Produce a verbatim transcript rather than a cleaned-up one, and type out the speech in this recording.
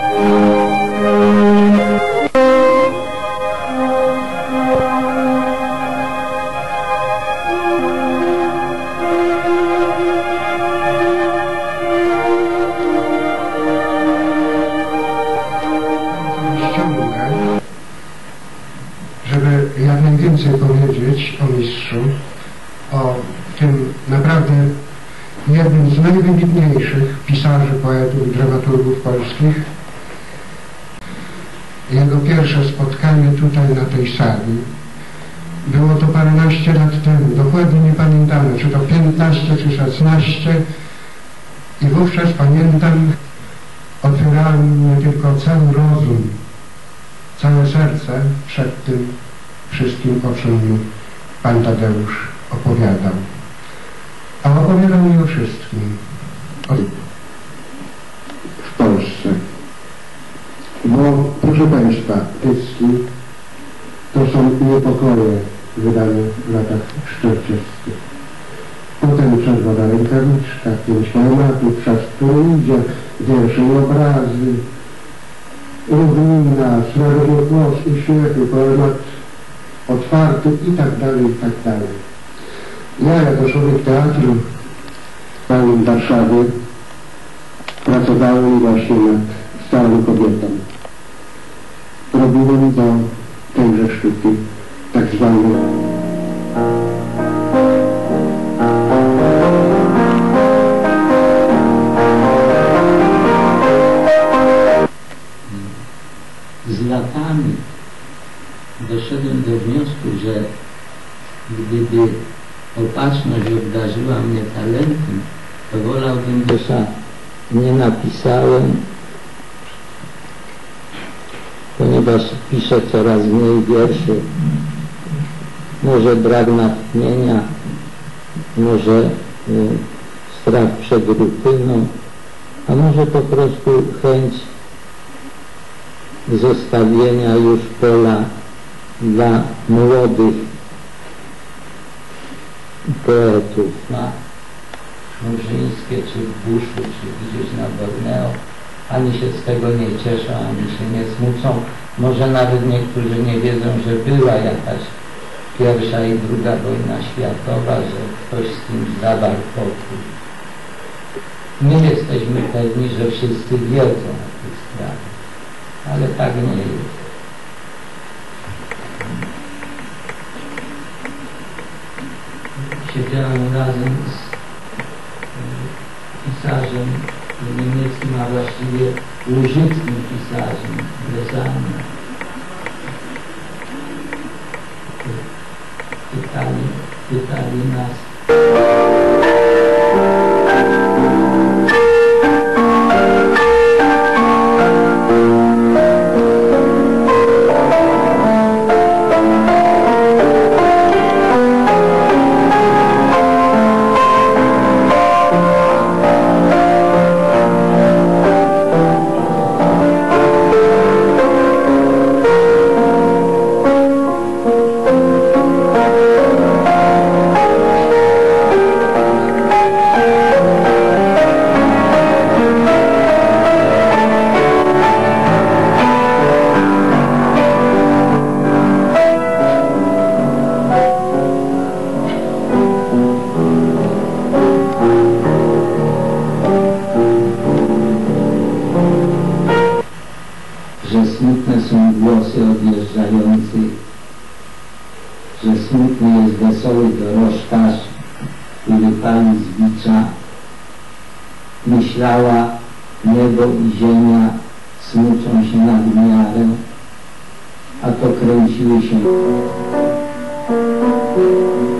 Żeby jak najwięcej powiedzieć o mistrzu, o tym naprawdę jednym z najwybitniejszych pisarzy, poetów i dramaturgów polskich. Jego pierwsze spotkanie tutaj na tej sali było to paręnaście lat temu, dokładnie nie pamiętamy, czy to piętnaście czy szesnaście, i wówczas pamiętam, otwierałem mnie tylko cały rozum, całe serce przed tym wszystkim, o czym mi pan Tadeusz opowiadał. A opowiadał mi o wszystkim. O... W Polsce. Bo, proszę Państwa, Tycki to są niepokoje wydane w latach czterdziestych. Potem Czerwona Rękawiczka, pięć tematów, czas, który idzie, wiersze i obrazy, równina, smarowanie głos i śmiechy, poemat otwarty i tak dalej, i tak dalej. Ja jako człowiek teatru w Warszawie pracowałem właśnie nad Starą Kobietą. Robiłem do tejże sztuki tak zwanej z latami doszedłem do wniosku, że gdyby opatrzność obdarzyła mnie talentem, to wolałbym, że nie napisałem, ponieważ piszę coraz mniej wierszy. Może brak natchnienia, może y, strach przed rutyną, a może po prostu chęć zostawienia już pola dla młodych poetów na Murzyńskie, czy w buszu, czy gdzieś na Borneo. Ani się z tego nie cieszą, ani się nie smucą. Może nawet niektórzy nie wiedzą, że była jakaś pierwsza i druga wojna światowa, że ktoś z kimś zawarł pokój. My jesteśmy pewni, że wszyscy wiedzą o tych sprawach, ale tak nie jest. Siedziałem razem z pisarzem niemieckim, a właściwie łużyckim pisarzem, Lezanem. Pytali, pytali nas, że smutny jest wesoły dorożkarz, który pali z bicza. Myślała, niebo i ziemia smucą się nad miarę, a to kręciły się